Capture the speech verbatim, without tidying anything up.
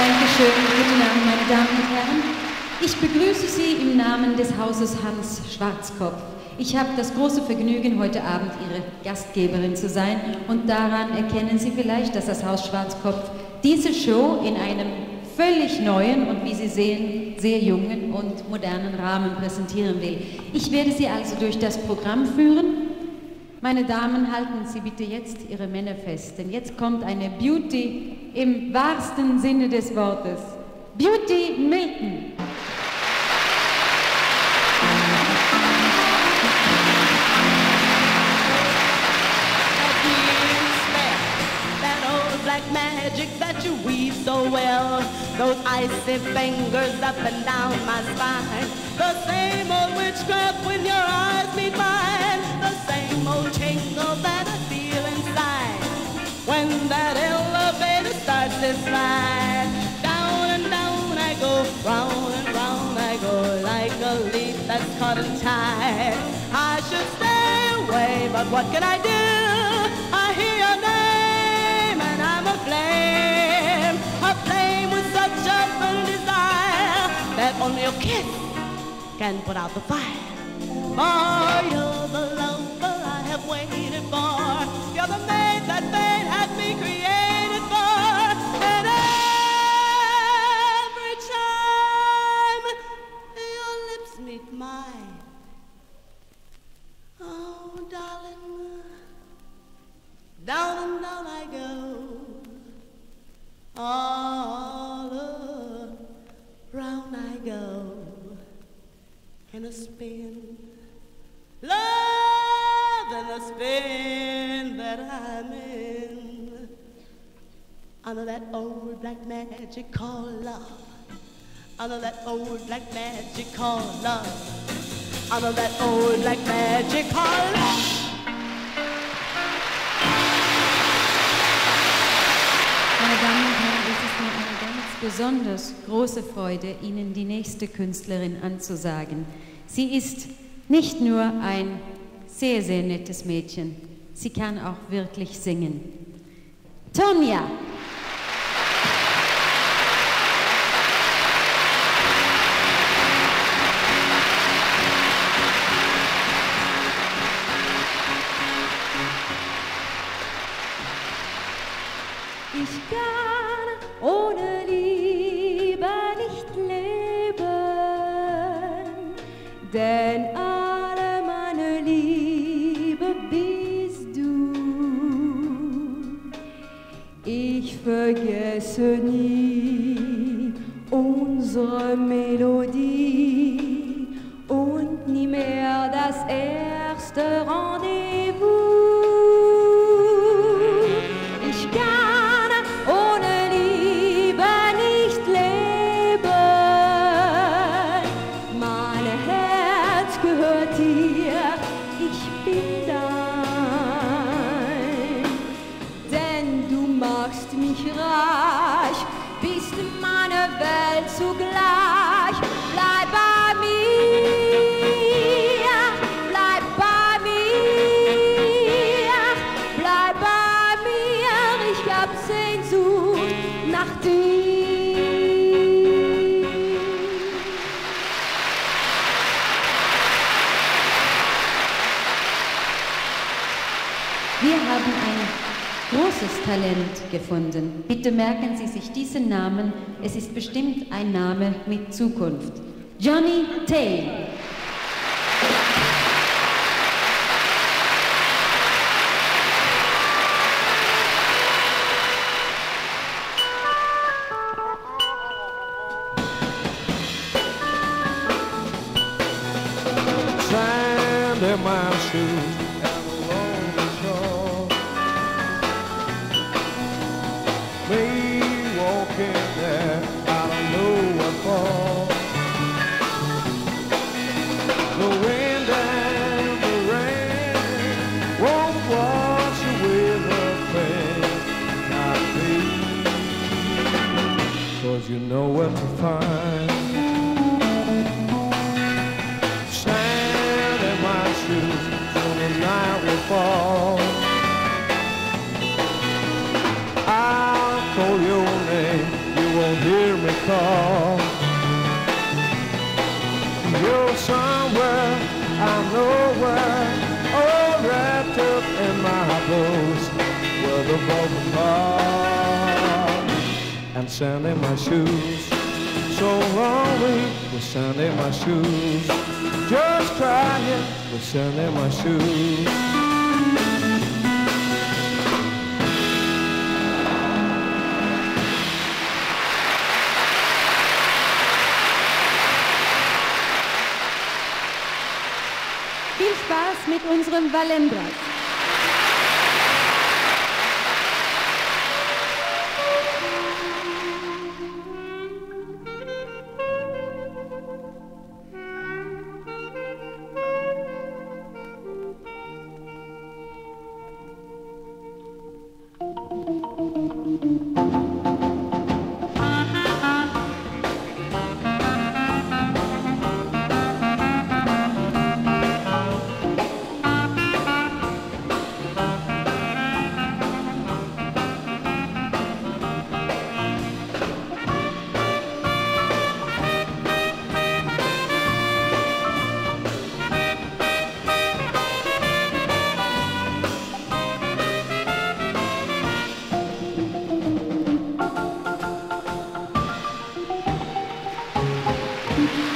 Dankeschön, guten Abend, meine Damen und Herren. Ich begrüße Sie im Namen des Hauses Hans Schwarzkopf. Ich habe das große Vergnügen, heute Abend Ihre Gastgeberin zu sein. Und daran erkennen Sie vielleicht, dass das Haus Schwarzkopf diese Show in einem völlig neuen und, wie Sie sehen, sehr jungen und modernen Rahmen präsentieren will. Ich werde Sie also durch das Programm führen. Meine Damen, halten Sie bitte jetzt Ihre Männer fest, denn jetzt kommt eine Beauty im wahrsten Sinne des Wortes. Beauty Milton. Black magic that you weave so well, those icy fingers up and down my spine, the same old witchcraft when your eyes meet mine, the same old tingle that I feel inside when that elevator starts to slide. Down and down I go, round and round I go, like a leaf that's caught in tide. I should stay away, but what can I do? I hear your name and I'm a flame, a flame with such a burning desire that only a kiss can put out the fire. Oh, you're the lover I have waited for, you're the maid that fate had me created for, and every time your lips meet mine, oh darling, down and down I go, all around I go, in a spin, love in a spin that I'm in, under that old black magic called love, under that old black magic called love, under that old black magic called love. Meine Damen und Herren, es ist mir eine ganz besonders große Freude, Ihnen die nächste Künstlerin anzusagen. Sie ist nicht nur ein sehr, sehr nettes Mädchen, sie kann auch wirklich singen. Tonya! Ich kann ohne Liebe nicht leben, denn alle meine Liebe bist du. Ich vergesse nie unsere Melodie und nie mehr das erste Rendezvous. Ich kann ohne Liebe nicht leben. Mein Herz gehört dir, ich bin dein. Denn du machst mich reich, bist meine Welt zugleich. Bleib bei mir, bleib bei mir, bleib bei mir. Ich hab Sehnsucht nach dir. Wir haben ein großes Talent gefunden. Bitte merken Sie sich diesen Namen. Es ist bestimmt ein Name mit Zukunft. Johnny Taylor. Sand in my shoes and along the shore. Me walking there, I don't know what for. The wind and the rain won't wash away the pain I feel, 'cause you know what to find. Stand in my shoes when the night will fall. I'll call your name, you won't hear call. You're somewhere, I'm nowhere, all wrapped up in my boots with a broken heart and sand in my shoes. So lonely with sand in my shoes, just crying with sand in my shoes. Viel Spaß mit unserem Walendras. Thank you.